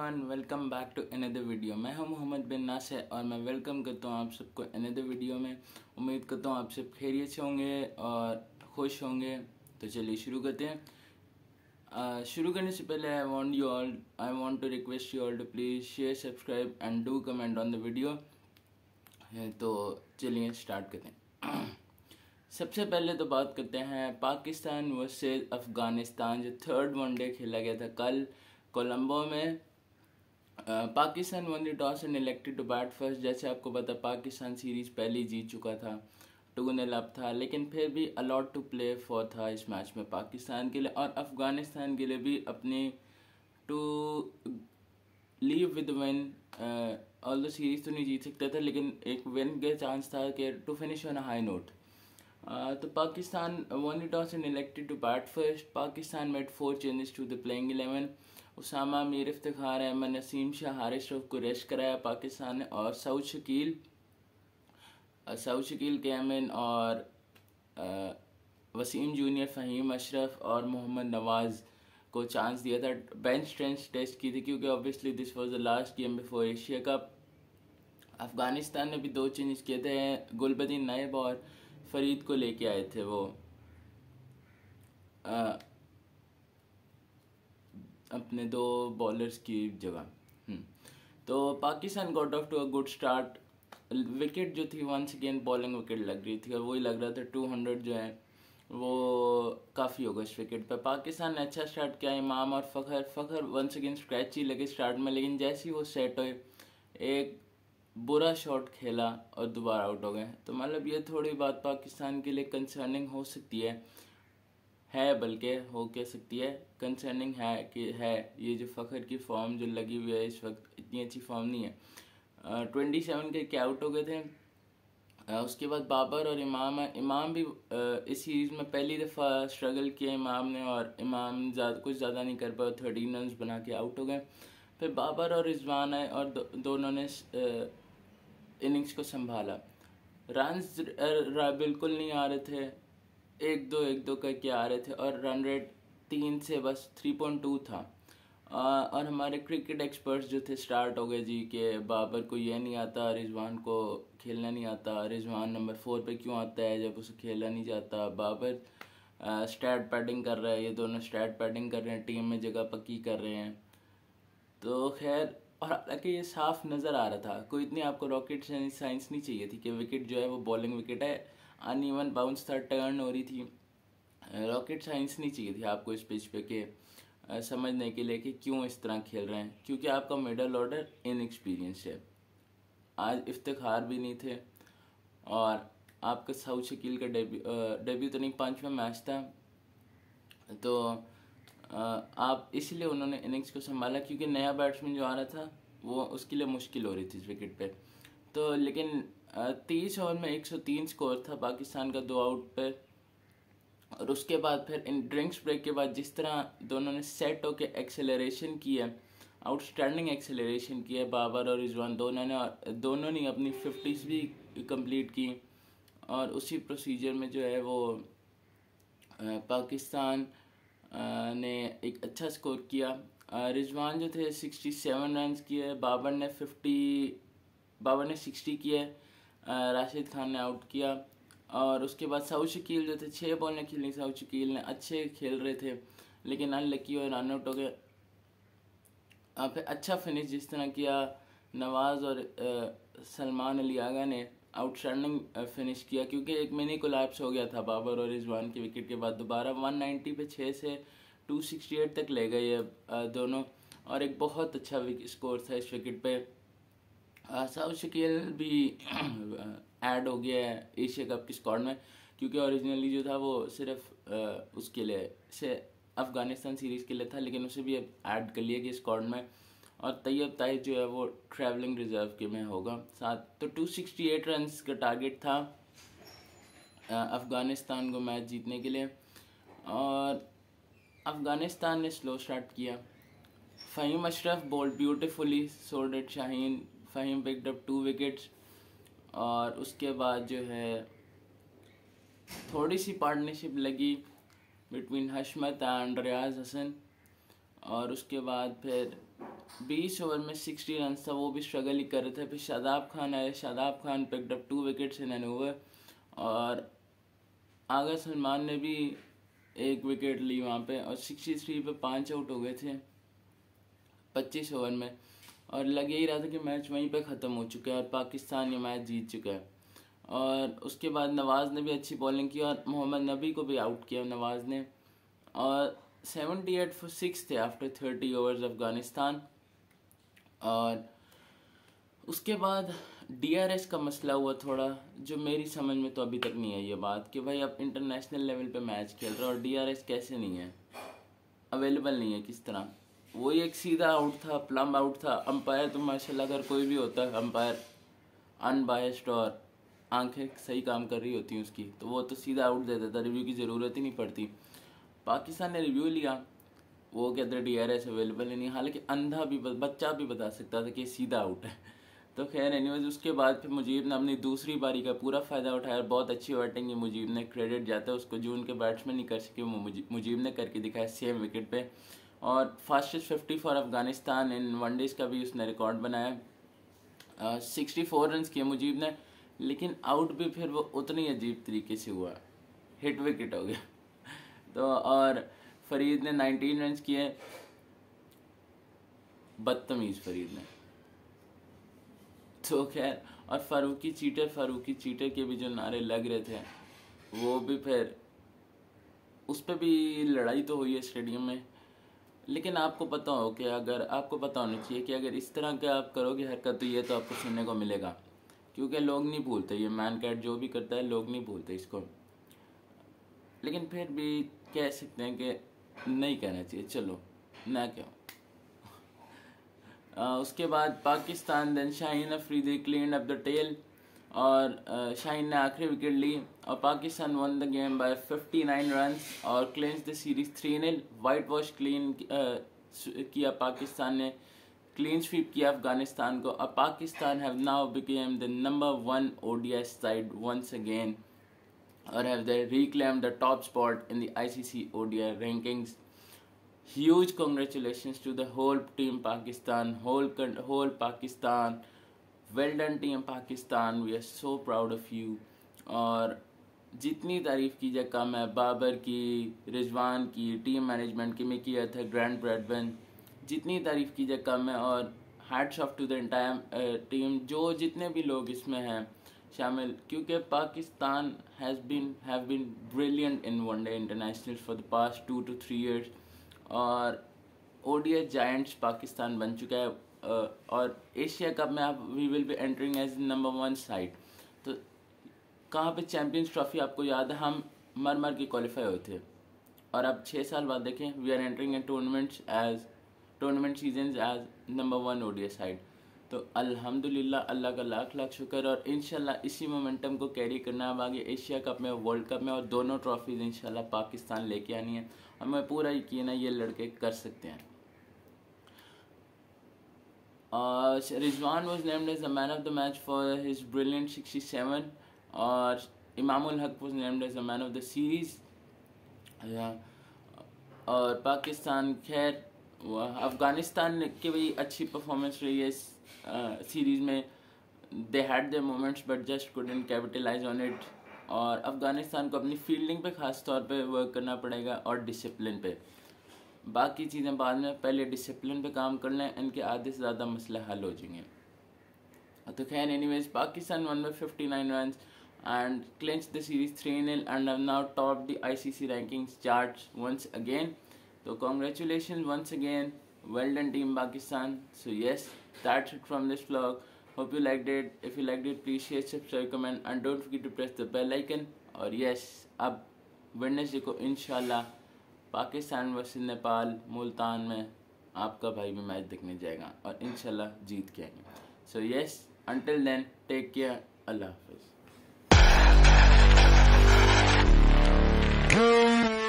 Everyone, welcome back to another video. मैं हूं मोहम्मद बिन नासिर और मैं वेलकम करता हूं आप सबको अनदर वीडियो में। उम्मीद करता हूं आप सब खैरियत से होंगे और खुश होंगे। तो चलिए शुरू करते हैं। शुरू करने से पहले I want to request you all to please share, subscribe and do comment on the video. तो चलिए स्टार्ट करते हैं। सबसे पहले तो बात करते हैं पाकिस्तान वर्सेस अफ़गानिस्तान, जो थर्ड वनडे खेला गया था कल कोलंबो में। Pakistan won the toss and elected to bat first. जैसे आपको पता पाकिस्तान सीरीज़ पहले जीत चुका था, 2-0 अप था, लेकिन फिर भी अलॉट टू प्ले फॉर था इस मैच में पाकिस्तान के लिए और अफ़गानिस्तान के लिए भी अपनी to leave with win. All the series तो नहीं जीत सकता था, लेकिन एक विन का चांस था कि to finish on a high note. तो Pakistan won the toss and elected to bat first. Pakistan made 4 changes to the playing 11। Usama, Mir Iftikhar, Ahmed Naseem Shah, Haris Rauf को रेस्ट कराया पाकिस्तान ने और सऊद शकील कैमन और वसीम जूनियर, फ़हीम अशरफ और मोहम्मद नवाज़ को चांस दिया था। बेंच स्ट्रेंथ टेस्ट की थी क्योंकि obviously this was the last game before Asia cup. Afghanistan ने भी 2 चेंज किए थे। गुलबदीन नायब और फरीद को लेके आए थे वो अपने 2 बॉलर्स की जगह। तो Pakistan got off to a good start. Wicket जो थी वंस अगेन बॉलिंग विकेट लग रही थी और वही लग रहा था 200 जो है वो काफ़ी होगा इस विकेट पर। पाकिस्तान ने अच्छा स्टार्ट किया। इमाम और फ़खर वंस अगेन स्क्रैच ही लगे स्टार्ट में, लेकिन जैसे ही वो सेट हुए एक बुरा शॉट खेला और दोबारा आउट हो गए। तो मतलब ये थोड़ी बात पाकिस्तान के लिए कंसर्निंग हो सकती है बल्कि हो कह सकती है कंसर्निंग है कि है ये जो फ़खर की फॉर्म जो लगी हुई है इस वक्त इतनी अच्छी फॉर्म नहीं है। 27 के आउट हो गए थे। उसके बाद बाबर और इमाम भी इस सीरीज़ में पहली दफ़ा स्ट्रगल किया इमाम ने और इमाम कुछ ज़्यादा नहीं कर पाया, 13 रन बना के आउट हो गए। फिर बाबर और रिजवान आए और दोनों ने इनिंग्स को संभाला। रन्स बिल्कुल नहीं आ रहे थे, 1-2 करके आ रहे थे और रन रेट 3 से बस 3.2 था। और हमारे क्रिकेट एक्सपर्ट्स जो थे स्टार्ट हो गए जी कि बाबर को ये नहीं आता, रिजवान को खेलना नहीं आता, रिजवान नंबर 4 पे क्यों आता है जब उसे खेला नहीं जाता, बाबर स्टैट पैडिंग कर रहा है, ये दोनों स्टैट पैडिंग कर रहे हैं, टीम में जगह पक्की कर रहे हैं। तो खैर, और हालांकि ये साफ नज़र आ रहा था, कोई इतनी आपको रॉकेट साइंस नहीं चाहिए थी कि विकेट जो है वो बॉलिंग विकेट है, अनइवन बाउंस था, टर्न हो रही थी। रॉकेट साइंस नहीं चाहिए थी आपको इस पिच पे कि समझने के लिए कि क्यों इस तरह खेल रहे हैं, क्योंकि आपका मिडल ऑर्डर इनएक्सपीरियंस है। आज इफ्तिखार भी नहीं थे और आपका सऊद शकील का डेब्यू तो नहीं, 5वां मैच था। तो आप इसलिए उन्होंने इनिंग्स को संभाला क्योंकि नया बैट्समैन जो आ रहा था वो उसके लिए मुश्किल हो रही थी इस विकेट पे। तो लेकिन 30 ओवर में 103 स्कोर था पाकिस्तान का 2 आउट पे। और उसके बाद फिर इन ड्रिंक्स ब्रेक के बाद जिस तरह दोनों ने सेट होके एक्सेलरेशन की है, आउटस्टैंडिंग एक्सेलरेशन की है बाबर और रिजवान दोनों ने अपनी 50s भी कंप्लीट की और उसी प्रोसीजर में जो है वो पाकिस्तान ने एक अच्छा स्कोर किया। रिजवान जो थे 67 रन किए, बाबर ने 60 किए, राशिद खान ने आउट किया। और उसके बाद सऊद शकील जो थे 6 बॉलें खेली, सऊद शकील ने अच्छे खेल रहे थे लेकिन अनलकी और रन आउट हो गए। फिर अच्छा फिनिश जिस तरह किया नवाज़ और सलमान अली आगा ने आउटस्टैंडिंग फिनिश किया, क्योंकि एक मिनी कोलैप्स हो गया था बाबर और रिजवान के विकेट के बाद। दोबारा 190 पे 6 से 268 तक ले गए ये दोनों और एक बहुत अच्छा स्कोर था इस विकेट पे। सऊद शकील भी ऐड हो गया है एशिया कप की स्क्वाड में, क्योंकि ओरिजिनली जो था वो सिर्फ उसके लिए से अफ़गानिस्तान सीरीज़ के लिए था, लेकिन उसे भी अब ऐड कर लिया गया स्क्वाड में। और तैयब ताहिर जो है वो ट्रैवलिंग रिजर्व के में होगा साथ। तो 268 रन का टारगेट था अफ़गानिस्तान को मैच जीतने के लिए और अफ़गानिस्तान ने स्लो स्टार्ट किया। Faheem Ashraf bowled beautifully, so did Shaheen. Faheem picked up 2 wickets और उसके बाद जो है थोड़ी सी पार्टनरशिप लगी बिटवीन हशमत एंड रियाज हसन और उसके बाद फिर 20 ओवर में 60 रन था, वो भी स्ट्रगल ही कर रहे थे। फिर शादाब खान आए, Shadab Khan picked up 2 wickets in an over, और आगा सलमान ने भी 1 विकेट ली वहाँ पे, और 63 पे 5 आउट हो गए थे 25 ओवर में, और लग यही रहा था कि मैच वहीं पे ख़त्म हो चुका है और पाकिस्तान ये मैच जीत चुका है। और उसके बाद नवाज़ ने भी अच्छी बॉलिंग की और मोहम्मद नबी को भी आउट किया नवाज़ ने, और 78 for 6 थे आफ्टर 30 ओवर्स अफगानिस्तान। और उसके बाद DRS का मसला हुआ थोड़ा, जो मेरी समझ में तो अभी तक नहीं है ये बात कि भाई आप इंटरनेशनल लेवल पे मैच खेल रहे हो और DRS कैसे नहीं है, अवेलेबल नहीं है, किस तरह। वही एक सीधा आउट था, प्लम आउट था। अंपायर तो माशाल्लाह अगर कोई भी होता है अंपायर अनबायस्ड और आंखें सही काम कर रही होती हैं उसकी, तो वो तो सीधा आउट दे देता, रिव्यू की ज़रूरत ही नहीं पड़ती। पाकिस्तान ने रिव्यू लिया, वो कहते DRS अवेलेबल ही नहीं, हालांकि अंधा भी बच्चा भी बता सकता था कि सीधा आउट है। तो खैर एनीवेज उसके बाद फिर मुजीब ने अपनी दूसरी बारी का पूरा फ़ायदा उठाया, बहुत अच्छी बैटिंग की मुजीब ने, क्रेडिट जाता है उसको, जो उनके बैट्समैन नहीं कर सके वो मुजीब ने करके दिखाया सेम विकेट पे। और fastest 50 for Afghanistan in one days का भी उसने रिकॉर्ड बनाया। 64 रन किए मुजीब ने, लेकिन आउट भी फिर वो उतनी अजीब तरीके से हुआ, हिट विकेट हो गया। तो और फरीद ने 19 रन किए, बदतमीज़ फरीद ने। तो खैर, और फारूकी चीटर के भी जो नारे लग रहे थे वो भी फिर उस पर भी लड़ाई तो हुई है स्टेडियम में। लेकिन आपको पता हो कि अगर आपको पता होना चाहिए कि अगर इस तरह के आप करोगे हरकत तो ये तो आपको सुनने को मिलेगा, क्योंकि लोग नहीं भूलते, ये मैन कैट जो भी करता है लोग नहीं भूलते इसको। लेकिन फिर भी कह सकते हैं कि नहीं कहना चाहिए, चलो ना क्या। उसके बाद Pakistan then Shaheen Afridi clean up the tail, और शाहीन ने आखिरी विकेट ली और Pakistan won the game by 59 runs और clinch the series 3-0। Whitewash clean किया पाकिस्तान ने, क्लीन स्वीप किया अफगानिस्तान को। अब Pakistan have now become the number 1 ODI side once again और have they reclaimed the top spot in the ICC ODI rankings. Huge congratulations to the whole team Pakistan, whole Pakistan. Well done team Pakistan, we are so proud of you. और जितनी तारीफ़ की जाए कम है, बाबर की, रिजवान की, टीम मैनेजमेंट की, में किया था ग्रैंड ब्रैडबर्न, जितनी तारीफ़ की जाए कम है। और hats off to the entire team, जो जितने भी लोग इसमें हैं शामिल, क्योंकि Pakistan have been brilliant in one day international for the past 2 to 3 years। और ODI जायंट्स पाकिस्तान बन चुका है, और एशिया कप में आप we will be entering as number 1 side. तो कहाँ पे चैम्पियंस ट्रॉफी आपको याद है, हम मर के क्वालिफाई हुए थे, और अब 6 साल बाद देखें we are entering in tournament season as number 1 ODI side. तो अल्हम्दुलिल्लाह, अल्लाह का लाख लाख शुक्र, और इंशाल्लाह इसी मोमेंटम को कैरी करना है अब आगे एशिया कप में, वर्ल्ड कप में, और दोनों ट्रॉफीज इंशाल्लाह पाकिस्तान लेके आनी है। हमें पूरा यकीन है ये लड़के कर सकते हैं। Rizwan was named as the man of the match for his brilliant 67, और Imamul Haq was named as the man of the series. और पाकिस्तान खैर अफगानिस्तान की भी अच्छी परफॉर्मेंस रही है सीरीज़ में, they had their moments but just couldn't capitalise on it. और अफगानिस्तान को अपनी फील्डिंग पे ख़ास तौर पे वर्क करना पड़ेगा और डिसिप्लिन पे, बाकी चीज़ें बाद में, पहले डिसिप्लिन पे काम कर लें, इनके आधे से ज़्यादा मसले हल हो जाएंगे। तो खैर एनीवेज पाकिस्तान वन में 59 run and clinched the series 3-0 and have now topped the ICC rankings charts once again. So congratulations once again, well done team Pakistan. So yes, that's it from this vlog. Hope you liked it. If you liked it, please share, subscribe, comment and don't forget to press the bell icon. और yes, अब Wednesday को इंशाल्लाह Pakistan versus Nepal Multan में आपका भाई भी match देखने जाएगा और इंशाल्लाह जीत के आएंगे। So yes, until then, take care. अल्लाह हाफिज़।